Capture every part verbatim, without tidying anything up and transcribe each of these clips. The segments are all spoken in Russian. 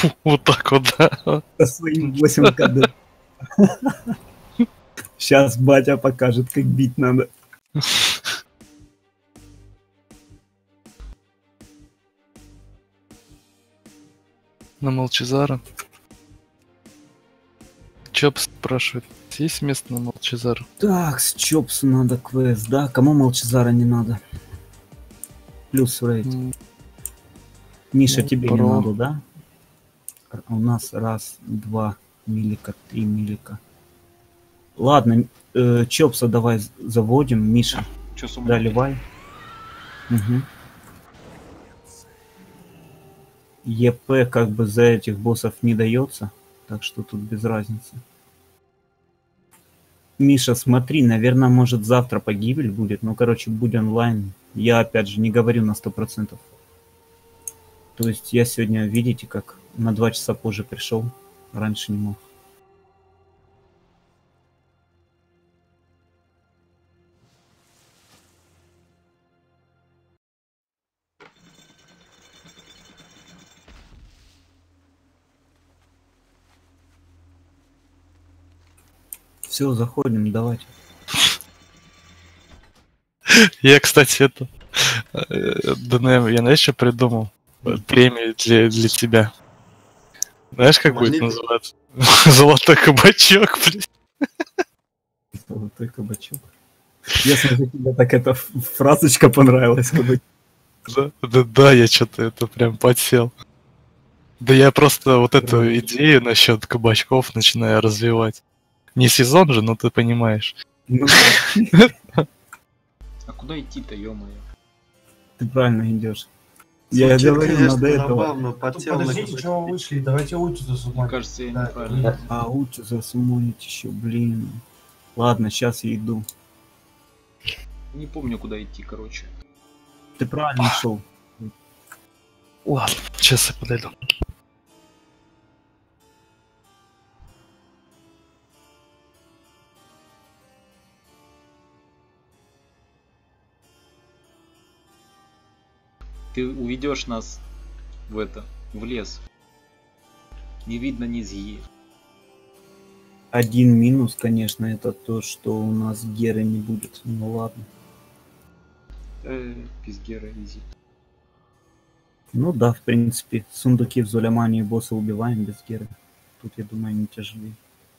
Вот так вот, да. Со своим восемь кд. Сейчас батя покажет, как бить надо. На Молчазара. Чоп спрашивает, есть место на Молчазара? Так, с Чопсу надо квест, да? Кому Молчазара не надо? Плюс рейд. М, Миша, ну, тебе не про. надо, да? У нас раз, два милика, три милика. Ладно, э, Чопса давай з- заводим. Миша, Чё с умом? доливай. Угу. ЕП как бы за этих боссов не дается, так что тут без разницы. Миша, смотри, наверное, может завтра погибель будет, ну, короче, будь онлайн. Я, опять же, не говорю на сто процентов. То есть я сегодня, видите, как на два часа позже пришел, раньше не мог. Все, заходим, давайте. Я, кстати, это... э, ДНМ, я знаешь, что придумал? Э, Премию для, для тебя. Знаешь, как будет Монеты? называться? Золотой кабачок, блядь. Золотой кабачок. Если за тебя так эта ф- фразочка понравилась, кабачок. Да, да, да, я что-то это прям подсел. Да я просто вот эту идею насчет кабачков начинаю развивать. Не сезон же, но ты понимаешь. Ну, А куда идти-то, ё-моё? ты правильно идешь. Я Звучит, говорю, конечно, надо этого. забавно, Тут подсел на подождите, какой-то чего вы пи- вышли? Давайте лучше Мне засумать. кажется, я Да, неправильно. А лучше засумонить еще, блин. Ладно, сейчас я иду. Не помню, куда идти, короче. Ты правильно шел. Ладно, сейчас я подойду. Ты уведешь нас в это, в лес. Не видно низги. Один минус, конечно, это то, что у нас Геры не будет. Ну ладно. Э, без Гера изи. Ну да, в принципе, сундуки в Зулямане и босса убиваем без Геры. Тут, я думаю, не тяжелее.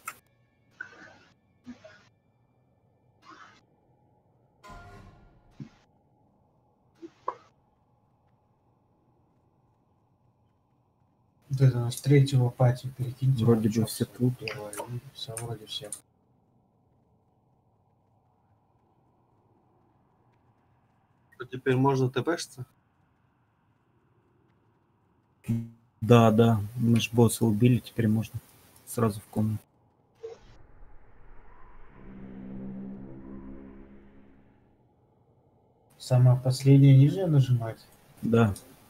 Вот это у нас третьего пати, перекиньте. Вроде вот бы чё, все тут. первое, и все, вроде все. Теперь можно ТПшиться? Да, да, мы ж босса убили, теперь можно сразу в комнату. Самое последнее нижнее нажимать. Да.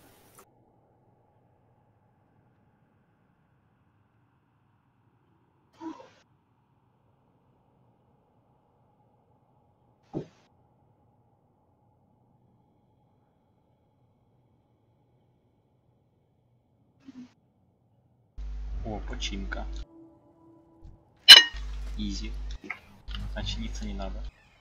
О, починка. Изи. Очниться не надо.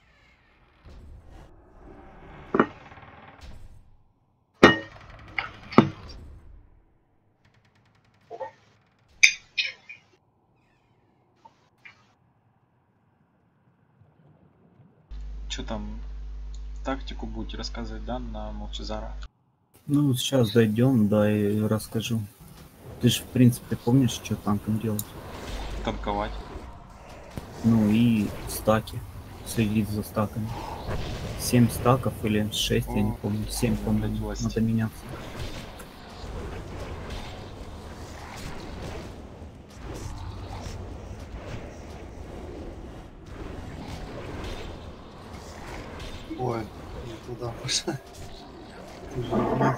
Что там? Тактику будете рассказывать, да, на Молчазара? Ну, сейчас дойдем, да, и расскажу. Ты же, в принципе, помнишь, что танком делать? Танковать. Ну и стаки. Следить за стаками. Семь стаков или шесть, я не О, помню. Семь, по-моему. власть. Надо меняться. Ой, не туда пошла. Ты же не-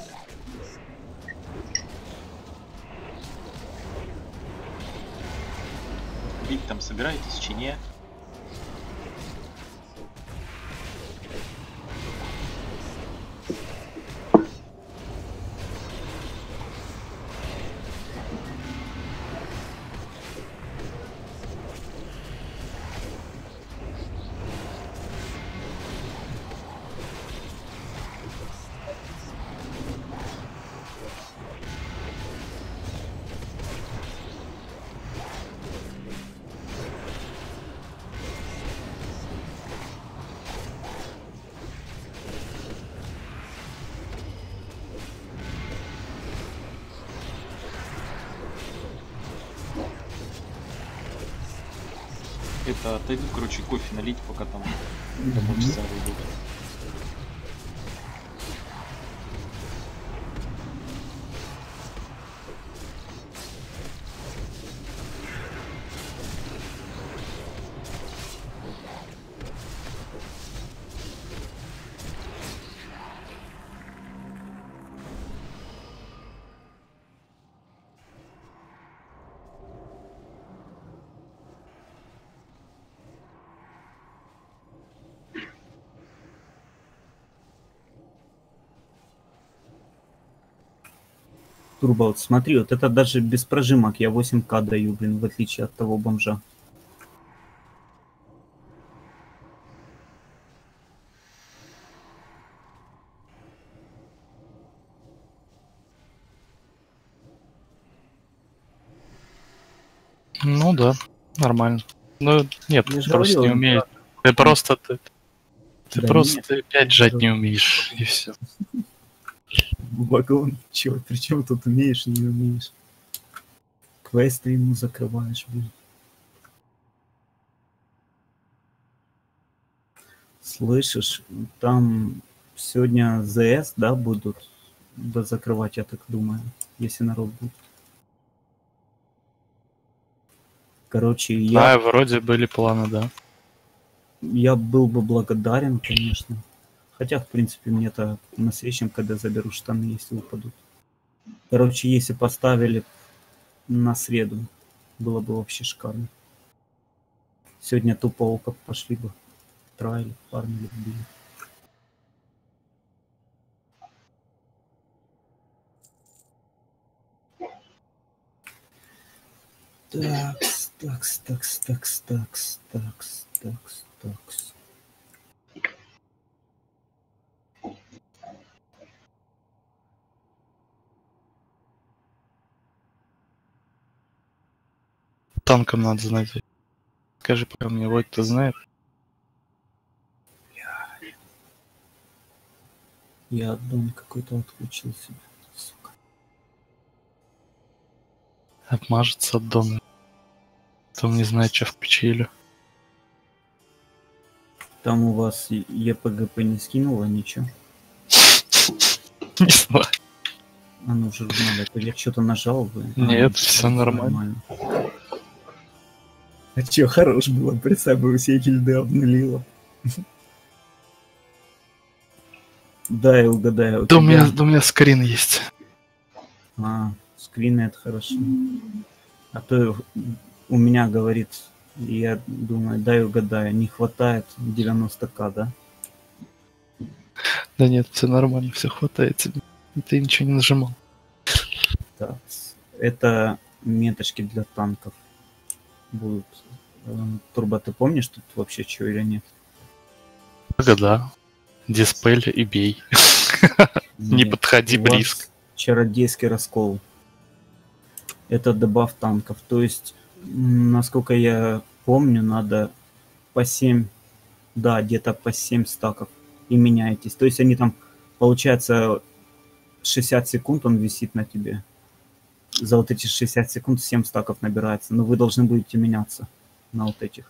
Бить там собираетесь, чи не? Это отойду, короче, кофе налить, пока там до полчаса выйдет. Турбо, вот смотри, вот это даже без прожимок я восемь ка даю, блин, в отличие от того бомжа. Ну да, нормально. Ну нет, Я ты же просто говорил, не умеешь. Ты просто ты, ты Да просто нет, опять жать не умеешь, и все. вагон, чё, при чем тут умеешь, не умеешь? Квесты ему закрываешь, блин. Слышишь, там сегодня ЗС, да, будут да, закрывать, я так думаю, если народ будет. Короче, я, Да, вроде были планы, да. я был бы благодарен, конечно. Хотя, в принципе, мне-то на следующем, когда заберу штаны, если упадут. Короче, если поставили на среду, было бы вообще шикарно. Сегодня тупо око пошли бы. Трайли, парни любили. Такс, такс, такс, такс, такс, такс, такс, такс. Танком надо знать. Скажи, пока мне Войт кто знает. Я аддон какой-то отключил себе. Сука. Обмажется от дома. Там не знает, что включили. Там у вас ЕПГП не скинуло ничего? Не знаю. А ну же надо, я что-то нажал бы. Нет, А, все нормально. А чё, хорош было, представь, бы все гильды обнулило. Да, я угадаю. У Да у меня, тебя... да у меня скрин есть. А, скрины это хорошо. А то у меня говорит, я думаю, дай угадаю, не хватает девяносто ка, да? Да нет, все нормально, все хватает тебе. Ты ничего не нажимал. Так, это меточки для танков будут. Эм, Турбо, ты помнишь тут вообще что или нет? Ага, да. Диспель и бей. Не Нет, подходи у вас близко. чародейский раскол. Это дебаф танков. То есть, м, насколько я помню, надо по семь, да, где-то по семь стаков и меняетесь. То есть они там, получается, шестьдесят секунд он висит на тебе. За вот эти шестьдесят секунд семь стаков набирается. Но вы должны будете меняться на вот этих.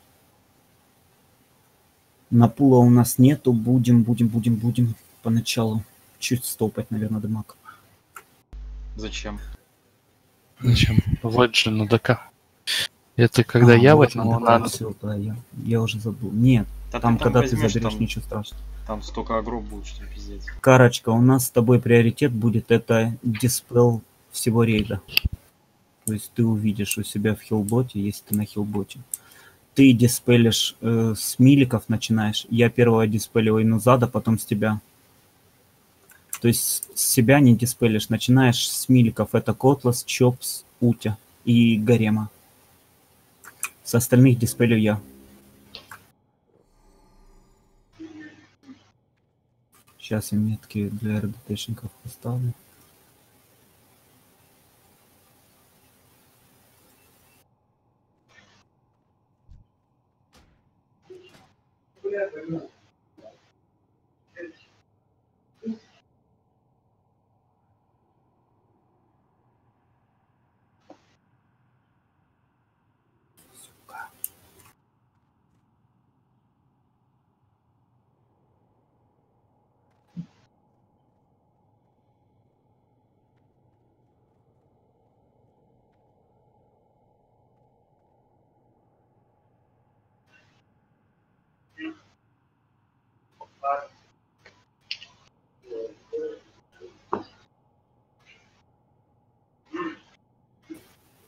На пула у нас нету. Будем, будем, будем, будем поначалу чуть стопать, наверное, дамаг. Зачем? Зачем? Вот же на ДК. Это когда А, я вот возьму, надо, надо. всё, да, я, я уже забыл. Нет, Да там, ты там когда возьмешь, ты заберешь, там, ничего страшного. там столько агров будет, что пиздец. Карочка, у нас с тобой приоритет будет это диспел всего рейда. То есть ты увидишь у себя в хилботе, если ты на хилботе. Ты диспелишь э, с миликов начинаешь. Я первого диспелил Инузада, потом с тебя. То есть с себя не диспелишь. Начинаешь с миликов. Это Котлас, Чопс, Утя и Гарема. С остальных диспелю я. Сейчас я метки для РДТшников поставлю.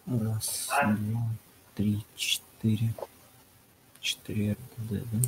Раз, два, три, четыре. Четыре эр дэ, да?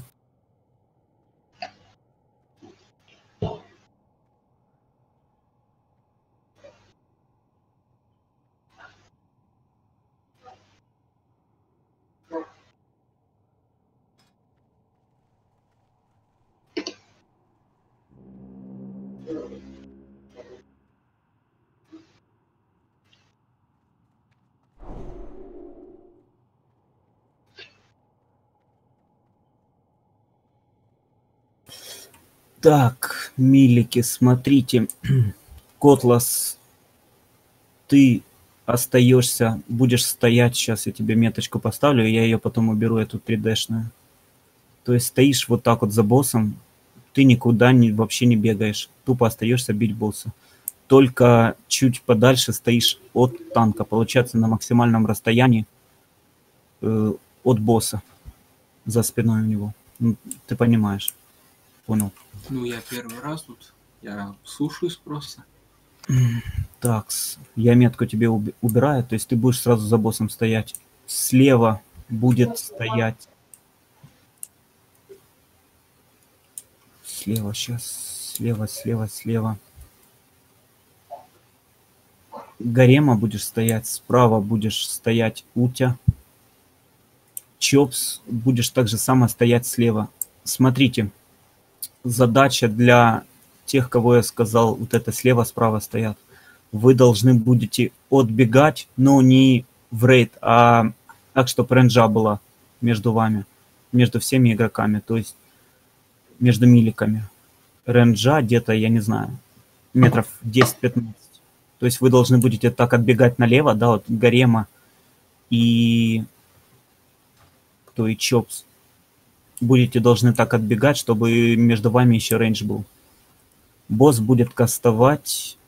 Так, милики, смотрите. Котлас, ты остаешься, будешь стоять. Сейчас я тебе меточку поставлю, и я ее потом уберу, эту три дэ-шную. То есть стоишь вот так вот за боссом, ты никуда не, вообще не бегаешь. Тупо остаешься бить босса. Только чуть подальше стоишь от танка. Получается, на максимальном расстоянии э, от босса. За спиной у него. Ну, ты понимаешь. Понял. Ну, я первый раз тут. Я слушаюсь просто. Так, я метку тебе уби- убираю, то есть ты будешь сразу за боссом стоять. Слева будет стоять. Слева, сейчас. Слева, слева, слева. Гарема будешь стоять, справа будешь стоять Утя. Чопс будешь так же само стоять слева. Смотрите, задача для тех, кого я сказал, вот это слева, справа стоят. Вы должны будете отбегать, но не в рейд, а так, чтобы рейнджа была между вами, между всеми игроками, то есть между миликами. Рейнджа где-то, я не знаю, метров десять-пятнадцать. То есть вы должны будете так отбегать налево, да, вот Гарема и кто и Чопс. Будете должны так отбегать, чтобы между вами еще рейндж был. Босс будет кастовать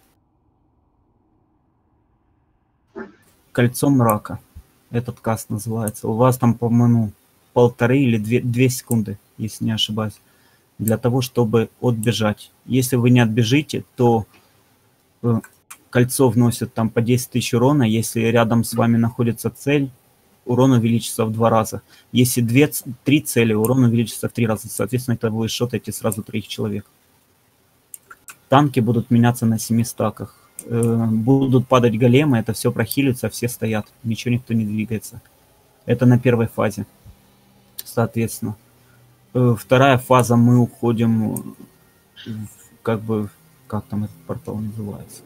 Кольцо мрака. Этот каст называется. У вас там, по-моему, полторы или две, две секунды, если не ошибаюсь, для того, чтобы отбежать. Если вы не отбежите, то э, кольцо вносит там по десять тысяч урона. Если рядом с вами находится цель, урон увеличится в два раза. Если две, три цели, урон увеличится в три раза. Соответственно, это вы шотаете сразу троих человек. Танки будут меняться на семи стаках. Э, будут падать големы, это все прохилится, все стоят. Ничего никто не двигается. Это на первой фазе. Соответственно. Э, вторая фаза, мы уходим в, как бы, как там этот портал называется?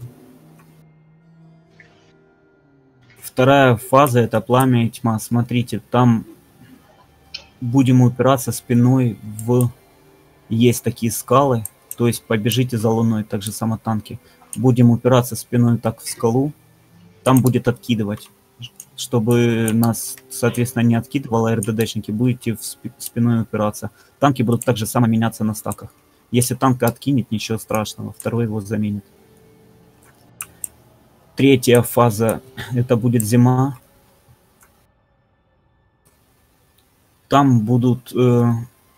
Вторая фаза — это пламя и тьма. Смотрите, там будем упираться спиной в... Есть такие скалы, то есть побежите за луной, так же само танки. Будем упираться спиной так в скалу, там будет откидывать. Чтобы нас, соответственно, не откидывало эр дэ дэшники, будете в спи- спиной упираться. Танки будут так же само меняться на стаках. Если танк откинет, ничего страшного, второй его заменит. Третья фаза — это будет зима. Там будут... Э,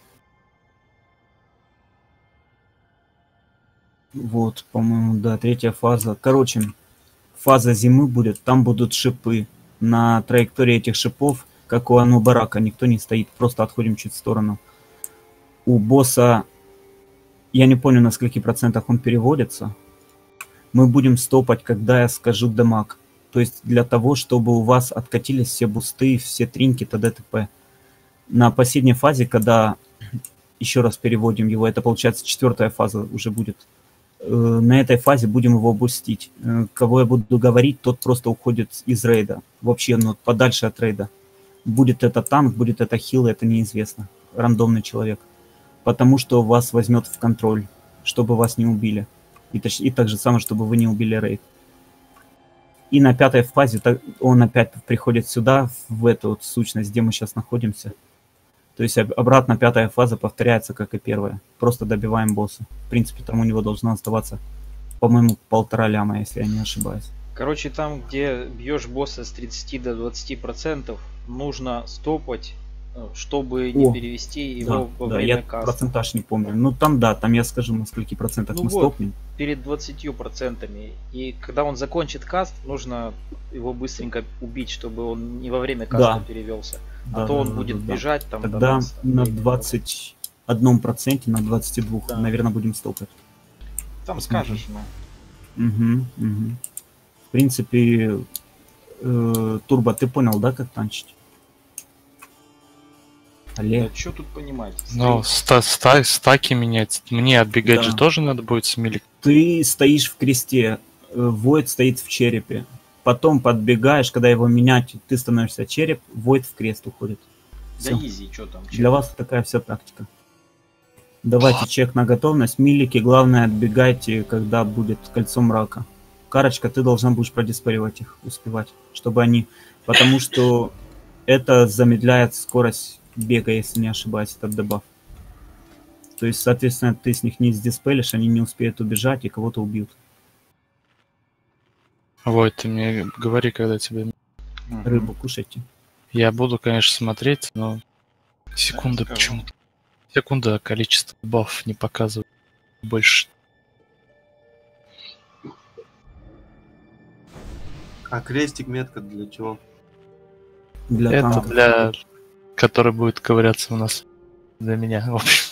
вот, по-моему, да, третья фаза. Короче, фаза зимы будет, там будут шипы. На траектории этих шипов, как у Анубарака, никто не стоит, просто отходим чуть в сторону. У босса, я не помню, на скольких процентах он переводится. Мы будем стопать, когда я скажу дамаг. То есть для того, чтобы у вас откатились все бусты, все тринки, т.д. т.п. На последней фазе, когда, еще раз переводим его, это получается четвертая фаза уже будет. На этой фазе будем его бустить. Кого я буду говорить, тот просто уходит из рейда. Вообще, ну, подальше от рейда. Будет это танк, будет это хил, это неизвестно. Рандомный человек. Потому что вас возьмет в контроль, чтобы вас не убили. И, точ- и так же самое, чтобы вы не убили рейд. И на пятой фазе он опять приходит сюда, в эту вот сущность, где мы сейчас находимся. То есть обратно пятая фаза повторяется, как и первая. Просто добиваем босса. В принципе, там у него должно оставаться, по-моему, полтора ляма, если я не ошибаюсь. Короче, там, где бьешь босса с тридцати до двадцати процентов, нужно стопать, чтобы не О, перевести Да, его во да, время я каста. процентаж не помню. Ну там да, там я скажу, на скольки процентах Ну мы вот. стопнем. перед двадцатью процентами. И когда он закончит каст, нужно его быстренько убить, чтобы он не во время каста Да. перевелся. Да, а то да, он да, будет да, да. бежать там до Тогда нас, там, на времени. двадцать одном проценте, на двадцати двух, Да. наверное, будем стопать. Там Посмотрим. скажешь, ну. Угу, угу. В принципе, э, Турбо, ты понял, да, как танчить? Олег. Да что тут понимать? Ну, ста ста стаки менять. Мне отбегать Да. же тоже надо будет с милик. Ты стоишь в кресте, Войд стоит в черепе. Потом подбегаешь, когда его менять, ты становишься череп, Войд в крест уходит. Да Всё. изи, что там? Для вас такая вся тактика. Давайте чек на готовность. Милики, главное, отбегайте, когда будет кольцо мрака. Карочка, ты должна будешь продиспаривать их, успевать, чтобы они... Потому что это замедляет скорость бега, если не ошибаюсь, этот дебаф. То есть, соответственно, ты с них не сдиспелишь, они не успеют убежать и кого-то убьют. Вот, ты мне говори, когда тебе... Мгм. Рыбу кушайте. Я буду, конечно, смотреть, но секунда скажу. почему-то. Секунда, количество бафов не показывает больше. А крестик метка для чего? Для Это танков. для... который будет ковыряться у нас. Для меня, в общем.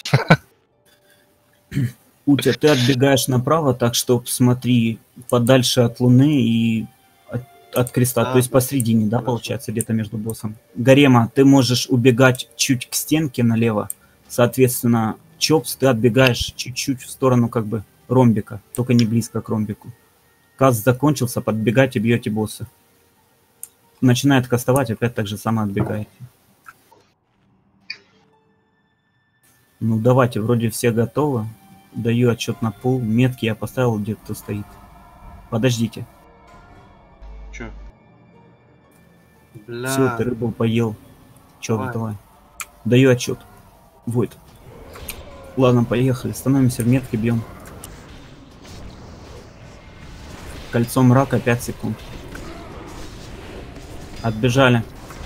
Утя, ты отбегаешь направо, так что смотри подальше от Луны и от, от креста, Да, то есть да. посредине, да, Хорошо. получается, где-то между боссом. Гарема, ты можешь убегать чуть к стенке налево, соответственно, Чопс, ты отбегаешь чуть-чуть в сторону как бы ромбика, только не близко к ромбику. Каст закончился, подбегайте, бьете босса. Начинает кастовать, опять так же само отбегаете. Ну давайте, вроде все готовы. Даю отчет на пол. Метки я поставил, где кто стоит. Подождите. Чё? Бля. Все, ты рыбу поел. Чё, Давай. давай. Даю отчет. Вот. Ладно, поехали. Становимся в метке, бьем. Кольцо мрака пять секунд. Отбежали.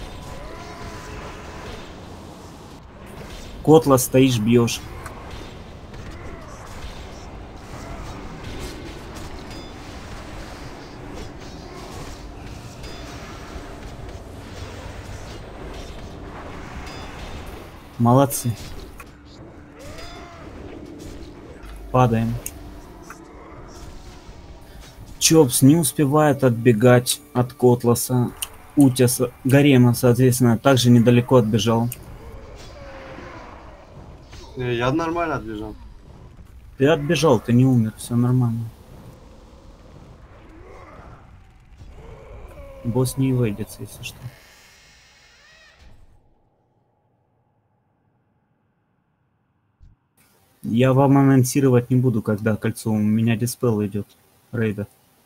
Котла стоишь, бьешь. Молодцы. Падаем. Чопс не успевает отбегать от Котласа. Утяса, Гарема, соответственно, также недалеко отбежал. Не, я нормально отбежал. Ты отбежал, ты не умер, все нормально. Босс не выйдется, если что. Я вам анонсировать не буду, когда кольцо. У меня диспел идет. Рейда.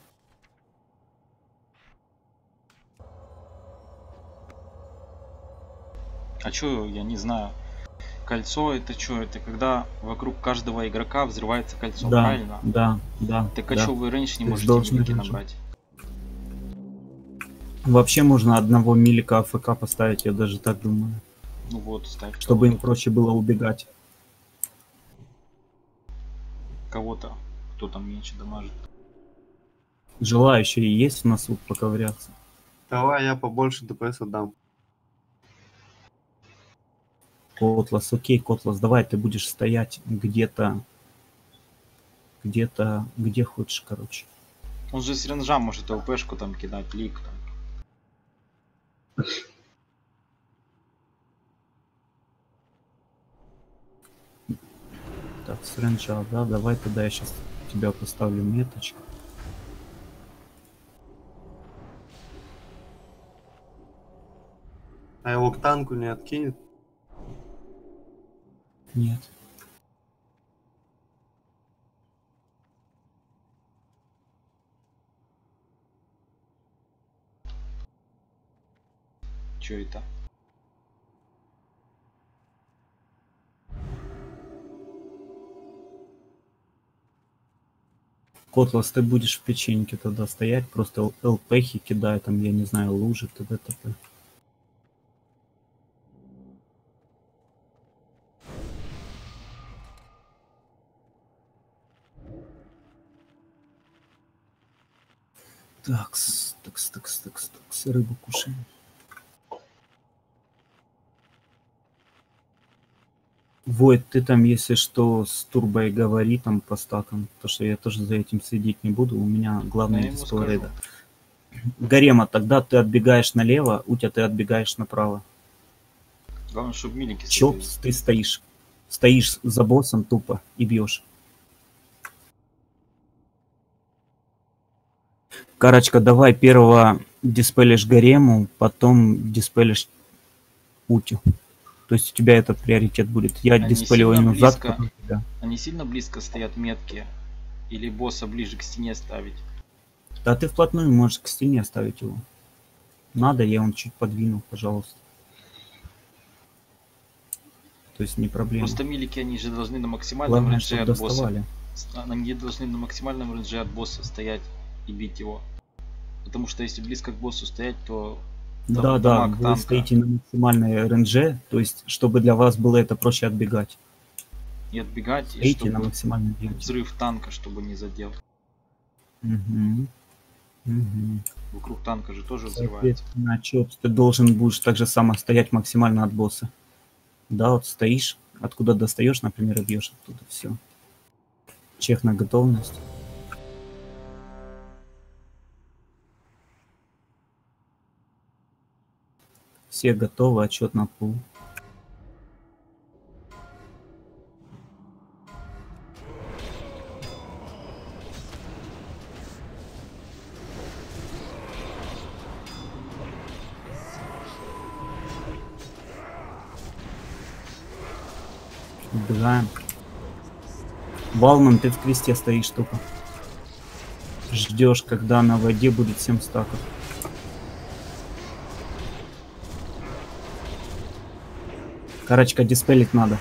А чё, я не знаю. Кольцо это что? Это когда вокруг каждого игрока взрывается кольцо, Да, правильно? да, да. Так а да. чё вы рейндж не Ты можете должен милики рейндж. набрать? Вообще можно одного милика АФК поставить, я даже так думаю. Ну вот, ставь Чтобы им кого-то, проще было убегать. кого-то, кто там меньше дамажит. Желающие есть в носу поковыряться. Давай я побольше ДПС отдам. Котлас, окей, Котлас, давай ты будешь стоять где-то, где-то, где хочешь, короче. Он же с ренжа может ЛПшку там кидать, лик там. Так, с ренджа, да, давай тогда я сейчас тебя поставлю меточку. А его к танку не откинет. Нет. Чё это? Котлас, ты будешь в печеньке тогда стоять, просто ЛПхи кидай, там, я не знаю, лужи, т.д. т.п. Такс, такс, такс, такс, такс, рыбу кушаем. Войт, ты там, если что, с турбой говори там по стакам, потому что я тоже за этим следить не буду, у меня главное Я ему дисплей скажу. рейда. Гарема, тогда ты отбегаешь налево, Утя, ты отбегаешь направо. Главное, чтобы милики Чоп, следили. ты стоишь. Стоишь за боссом тупо и бьешь. Карочка, давай первого диспелишь Гарему, потом диспелишь Утю. То есть у тебя этот приоритет будет. Я Они диспелю сильно ему зад, близко. потом тебя. Они сильно близко стоят метки? Или босса ближе к стене ставить? Да ты вплотную можешь к стене оставить его. Надо, я он чуть подвину, пожалуйста. То есть не проблема. Просто милики, они же должны на максимальном Главное, рейнже чтобы от босса. доставали. С- Они должны на максимальном рейнже от босса стоять и бить его. Потому что если близко к боссу стоять, то Да, дам- да, дамаг вы танка. стоите на максимальной рейнже, то есть чтобы для вас было это проще отбегать. и отбегать, и Стоите на чтобы максимальном бьете. взрыв танка, чтобы не задел. Угу. Угу. Вокруг танка же тоже взрывается. Соответственно, чё, ты должен будешь так же само стоять максимально от босса. Да, вот стоишь, откуда достаешь, например, и бьешь оттуда. Все. Чек на готовность. Все готовы, отчет на пул. Убегаем. Валман, ты в кресте стоишь только. Ждешь, когда на воде будет семь стаков. Карочка, диспелить надо.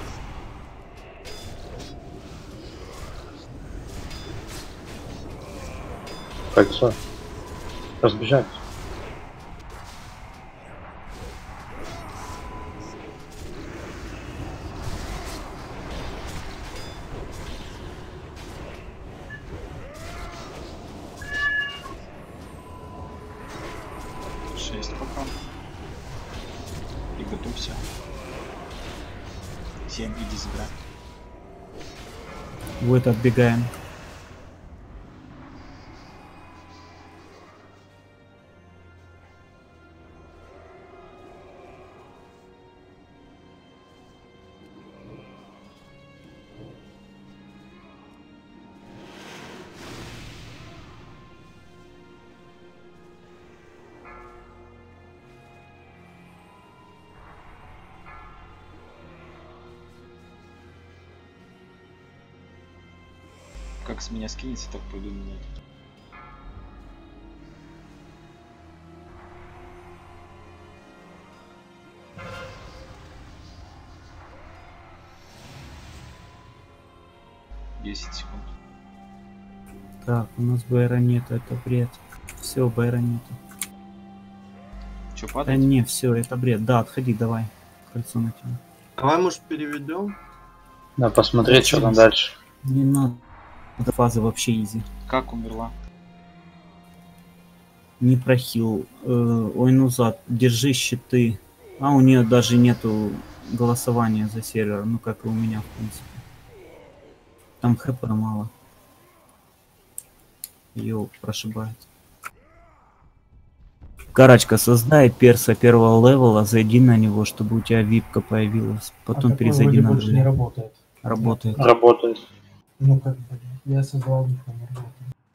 Кольцо. Разбежать. шесть пока. И готовься. семь, иди забирай. Вот отбегаем. Как с меня скинется, так пойду менять. десять секунд. Так, у нас Бэра нету, это бред. Все, Бэра нету. Че, Да падать? не, все, это бред. Да, отходи, давай. Кольцо на тебя. Давай, может, переведем? Надо посмотреть, что там дальше. Не надо. Эта фаза вообще изи. Как умерла? Не прохил. Э, ой, ну зад. Держи щиты. А у нее даже нету голосования за сервер. Ну, как и у меня, в принципе. Там хп мало. Ее прошибает. Карочка, создай перса первого левела, зайди на него, чтобы у тебя випка появилась. Потом а такой перезайди вроде на больше не джи. работает. Работает. Работает. Ну как бы, я создал них, но не работает.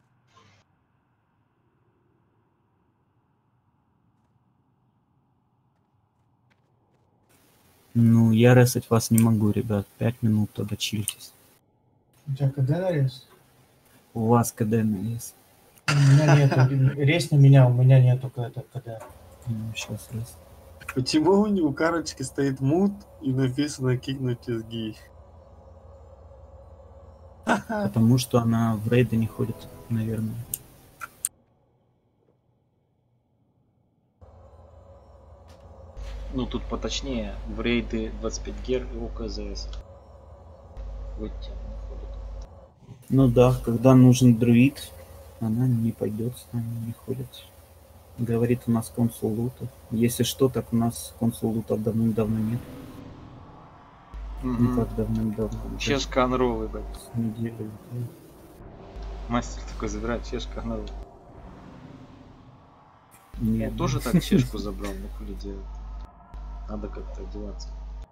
Ну, я ресать вас не могу, ребят. Пять минут тогда чильтесь. У тебя КД нарез? У вас КД есть. У меня нету. Рез на меня, у меня нету КД. Ну, сейчас рез. Почему у него у карочки стоит мут и написано кикнуть изги? Потому что она в рейды не ходит, наверное. Ну тут поточнее. В рейды двадцать пять гер и ОКЗС. Выйти не ходит. Ну да, когда нужен друид, Она не пойдет с нами, не ходит. Говорит, у нас консул лутов. Если что, так у нас консул лутов давным-давно нет. Мгм. Никак давным-давно. Чешка анровый, блядь. С недели. Мастер такой забирает чешка анровый. Нет. Я тоже так чешку забрал, ну хули делать. Надо как-то одеваться.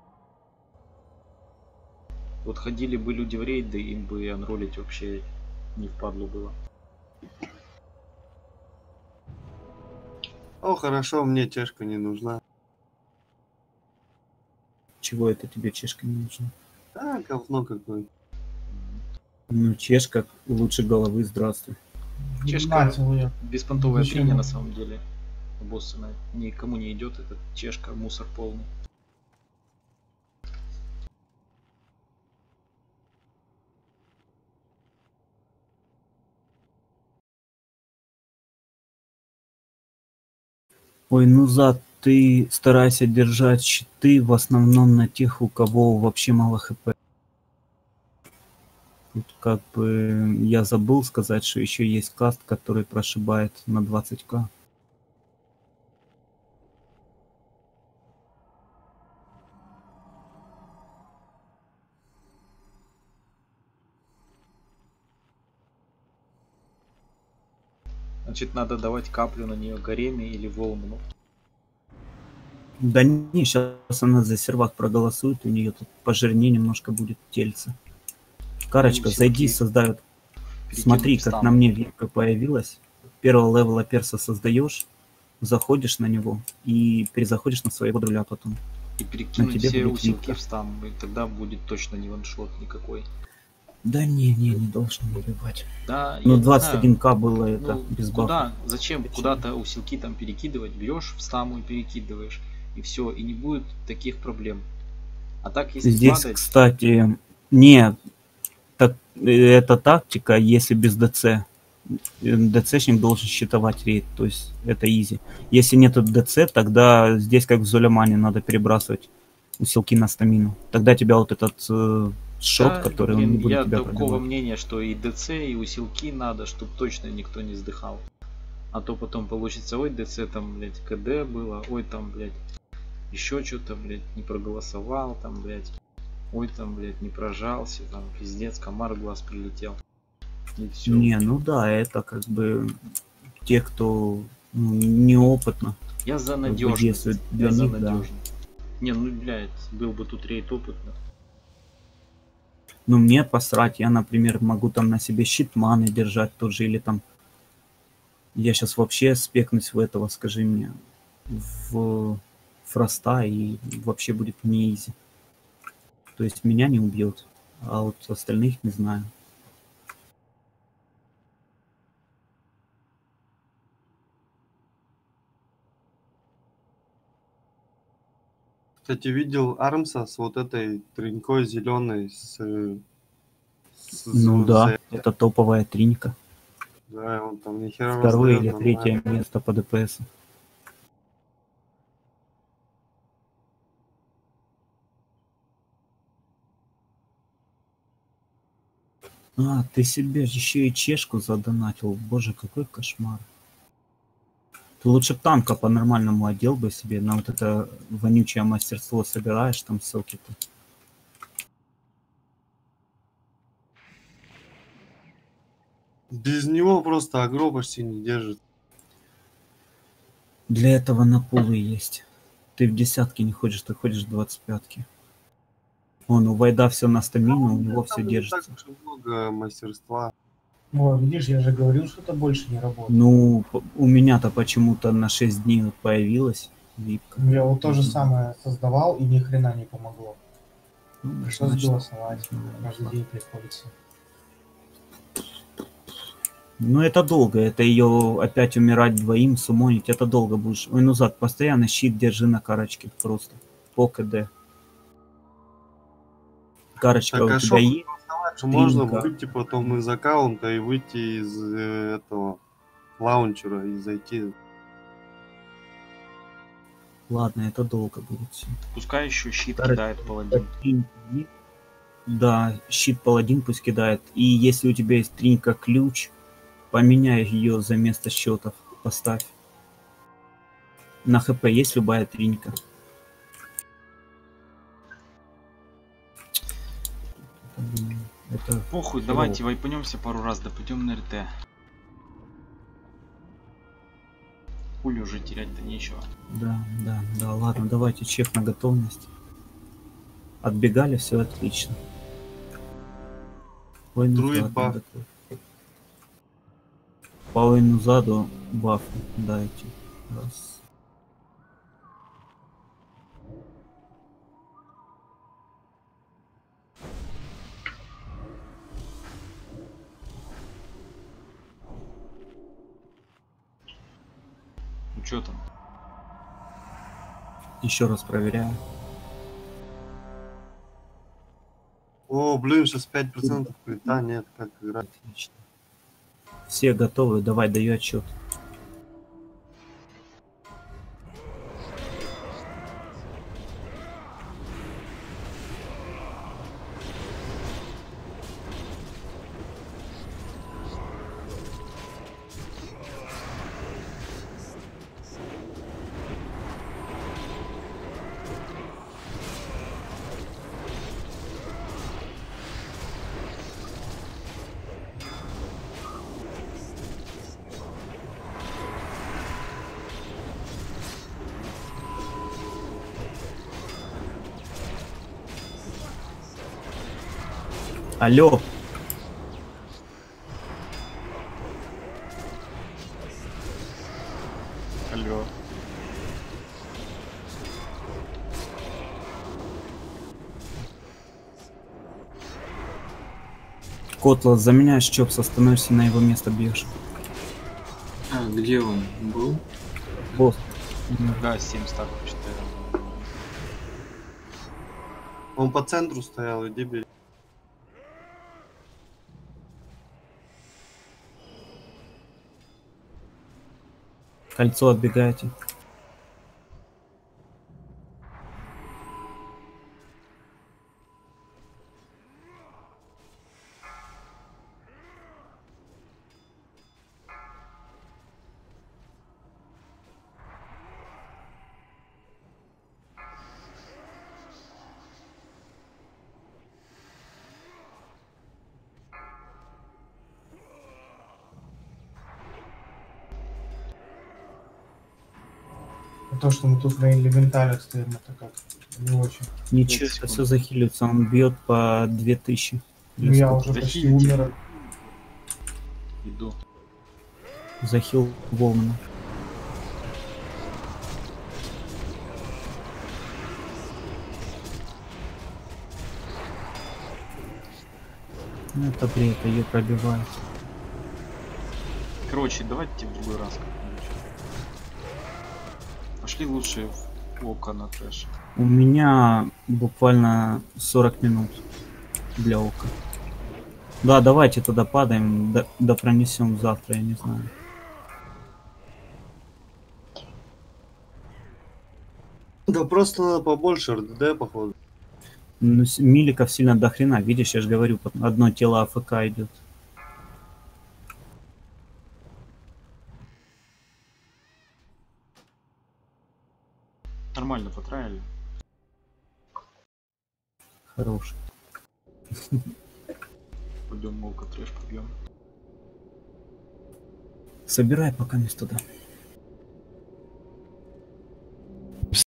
Вот ходили бы люди в рейды, им бы анролить вообще не впадло было. О, хорошо, мне чешка не нужна. Чего это тебе чешка не нужна? А, говно какое. Ну, чешка лучше головы, здравствуй. Чешка Начал я. беспонтовая Зачем? фигня на самом деле. Босс она никому не идет, этот чешка мусор полный. Ой, ну за ты старайся держать щиты в основном на тех, у кого вообще мало хп. Тут как бы я забыл сказать, что еще есть каст, который прошибает на двадцать ка. Значит, надо давать каплю на нее гареме или волну. Да не, сейчас она за сервак проголосует, у нее тут пожирнее немножко будет тельце. Карочка, Ну, зайди, всё-таки создай. перекинуть Смотри, в как стан. на мне вилка появилась. Первого левела перса создаешь, заходишь на него и перезаходишь на своего друля потом. И перекинуть тебе все будет усилки вилка. в стан, и тогда будет точно не ваншот никакой. Да не, не, не должен убивать. Да, я Ну не двадцать один знаю, ка было это ну, без бафа. куда, зачем Зачем? куда-то усилки там перекидывать, берешь в стаму и перекидываешь, и все, и не будет таких проблем. А так, если Здесь, падать, кстати, не, так, э, это тактика, если без ДЦ. Э, ДЦшник должен считывать рейд, то есть это изи. Если нету ДЦ, тогда здесь как в Золямане надо перебрасывать усилки на стамину. Тогда тебя вот этот э, шот, да, который он блин, не будет я тебя такого пробивать. мнения, что и ДЦ, и усилки надо, чтобы точно никто не сдыхал. А то потом получится, ой, ДЦ там, блядь, КД было, ой, там, блядь, еще что-то, блядь, не проголосовал, там, блядь, ой, там, блядь, не прожался, там, пиздец, комар в глаз прилетел. И все. Не, ну да, это как бы те, кто ну, неопытно. Я за бы надежность. действует для Я за них, да. надежность. Не, ну, блядь, был бы тут рейд опытно. Ну, мне посрать, я, например, могу там на себе щит маны держать тоже, или там... Я сейчас вообще спекнусь в этого, скажи мне, в фроста, и вообще будет не изи. То есть меня не убьет, а вот остальных не знаю. Кстати, видел Армса с вот этой тренькой зеленой с, э, с- Ну с- да, это топовая тринька. Да, он там ни хера Второе раздает или нормально. третье место по ДПС. А, ты себе еще и чешку задонатил. Боже, какой кошмар. Ты лучше б танка по-нормальному одел бы себе, на вот это вонючее мастерство собираешь, там ссылки-то. Без него просто агро почти не держит. Для этого на пулы есть. Ты в десятке не ходишь, ты ходишь в двадцать пятке. Он у Вайда все на стамину, у него все Там не держится. так уж и много мастерства. О, видишь, я же говорил, что это больше не работает. Ну, п- у меня-то почему-то на шесть дней вот появилась випка. Я вот то же Мгм. самое создавал, и ни хрена не помогло. Ну, Пришлось значит, голосовать. Каждый день приходится. ну, это долго, это ее опять умирать двоим, сумонить, это долго будешь. Ой, ну, Зак, постоянно щит держи на карочке просто. По КД. Карочка Так, у а тебя шо есть? Же можно Тринька. выйти потом из аккаунта и выйти из э, этого лаунчера и зайти. Ладно, это долго будет всё. Пускай еще щит Старый- кидает паладин. Тринька. Да, щит паладин пусть кидает. И если у тебя есть тринька ключ, Поменяй ее за место счетов. Поставь. На хп есть любая тринька. Это Похуй, херово. давайте вайпанемся пару раз, да пойдем на РТ. Пулю уже терять-то нечего. Да, да, да, ладно, давайте чек на готовность. Отбегали, все отлично. Войну Друид заду баф. готов. По войну заду баф дайте. Раз. Ну чё там? Еще раз проверяю. О, блин, сейчас пять процентов крита нет, как играть. Отлично. Все готовы, давай, даю отчет. Алло. Алло. Котла, заменяешь чопс, становишься на его место, бьешь. А, где он был? Босс. Да, семь стаков четыре. Он по центру стоял, иди бери. Кольцо отбегаете. То, что мы тут на элементалях стоим, это как не очень. Ничего, секунд. все захилится, он бьет по две тысячи. Ну, я уже почти Захилите. умер. Иду. Захил Волмана. Ну, это бред, ее пробивает. Короче, давайте в другой раз как-нибудь. Пошли лучше в око на трэш. У меня буквально сорок минут для ока. Да, давайте тогда падаем, да, да пронесем завтра, я не знаю. Да просто надо побольше РДД, походу. Ну, с- миликов сильно до хрена, видишь, я же говорю, под- одно тело АФК идет. Нормально потравили. Хороший. Пойдем око трэш побьем. Собирай пока место туда.